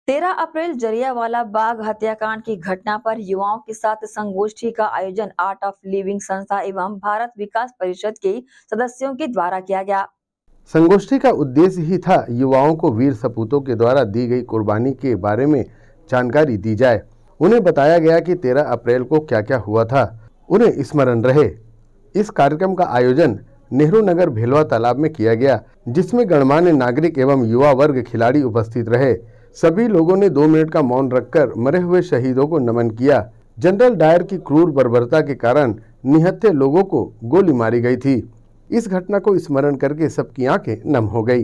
13 अप्रैल जलियांवाला बाग हत्याकांड की घटना पर युवाओं के साथ संगोष्ठी का आयोजन आर्ट ऑफ लिविंग संस्था एवं भारत विकास परिषद के सदस्यों के द्वारा किया गया। संगोष्ठी का उद्देश्य ही था युवाओं को वीर सपूतों के द्वारा दी गई कुर्बानी के बारे में जानकारी दी जाए। उन्हें बताया गया कि 13 अप्रैल को क्या क्या हुआ था, उन्हें स्मरण रहे। इस कार्यक्रम का आयोजन नेहरू नगर भेलवा तालाब में किया गया, जिसमें गणमान्य नागरिक एवं युवा वर्ग खिलाड़ी उपस्थित रहे। सभी लोगों ने 2 मिनट का मौन रखकर मरे हुए शहीदों को नमन किया। जनरल डायर की क्रूर बर्बरता के कारण निहत्थे लोगों को गोली मारी गई थी। इस घटना को स्मरण करके सबकी आंखें नम हो गई।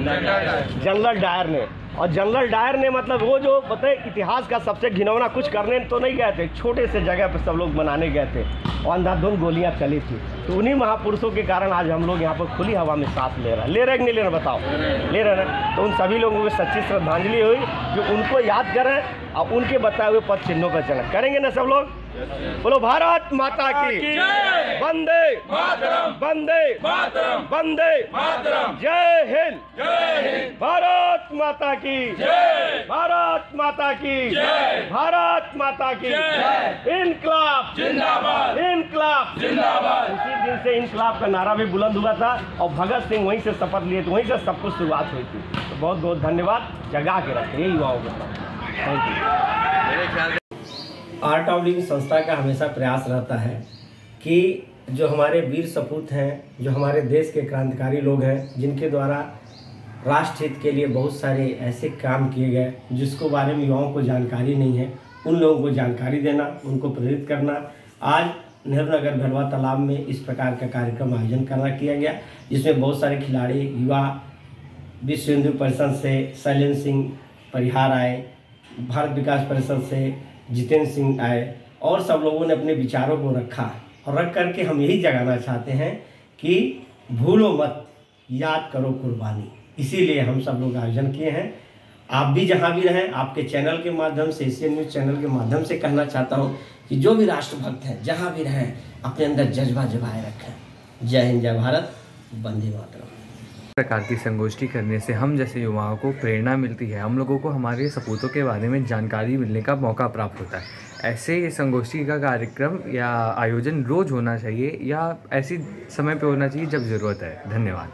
जनरल डायर ने मतलब वो जो बताए इतिहास का सबसे घिनौना कुछ करने तो नहीं गए थे, छोटे से जगह पर सब लोग मनाने गए थे और अंधाधुंध गोलियां चली थी। तो उन्हीं महापुरुषों के कारण आज हम लोग यहाँ पर खुली हवा में सांस ले रहे हैं कि नहीं ले रहे बताओ, ले रहे हैं। तो उन सभी लोगों को सच्ची श्रद्धांजलि हुई जो उनको याद करें और उनके बताए हुए पद चिन्हों पर चलें। करेंगे ना सब लोग? बोलो भारत माता की वंदे मातरम, वंदे मातरम, वंदे मातरम, जय हिंद, भारत माता की जय, भारत माता की जय, भारत माता की जय, इनकलाब जिंदाबाद, इनकलाब जिंदाबाद। उसी दिन से इनकलाब का नारा भी बुलंद हुआ था और भगत सिंह वहीं से शपथ लिए थे, वहीं से सब कुछ शुरुआत हुई थी। तो बहुत बहुत धन्यवाद, जगा के रखें ये युवाओं को। Thank you. Art of living संस्था का हमेशा प्रयास रहता है कि जो हमारे वीर सपूत हैं, जो हमारे देश के क्रांतिकारी लोग हैं, जिनके द्वारा राष्ट्र हित के लिए बहुत सारे ऐसे काम किए गए जिसको बारे में युवाओं को जानकारी नहीं है, उन लोगों को जानकारी देना, उनको प्रेरित करना। आज नेहरू नगर भेलवा तालाब में इस प्रकार का कार्यक्रम आयोजन किया गया, जिसमें बहुत सारे खिलाड़ी, युवा, विश्व हिंदू परिषद से शैलेंद्र सिंह परिहार आए, भारत विकास परिषद से जितेंद्र सिंह आए और सब लोगों ने अपने विचारों को रखा और रख करके हम यही जगाना चाहते हैं कि भूलो मत, याद करो कुर्बानी। इसीलिए हम सब लोग आयोजन किए हैं। आप भी जहां भी रहें, आपके चैनल के माध्यम से, एशियन न्यूज़ चैनल के माध्यम से कहना चाहता हूं कि जो भी राष्ट्रभक्त हैं जहां भी रहें, अपने अंदर जज्बा जगाए रखें। जय हिंद, जय भारत, वंदे मातरम। प्रकार की संगोष्ठी करने से हम जैसे युवाओं को प्रेरणा मिलती है, हम लोगों को हमारे सपूतों के बारे में जानकारी मिलने का मौका प्राप्त होता है। ऐसे संगोष्ठी का कार्यक्रम या आयोजन रोज़ होना चाहिए या ऐसी समय पे होना चाहिए जब ज़रूरत है। धन्यवाद।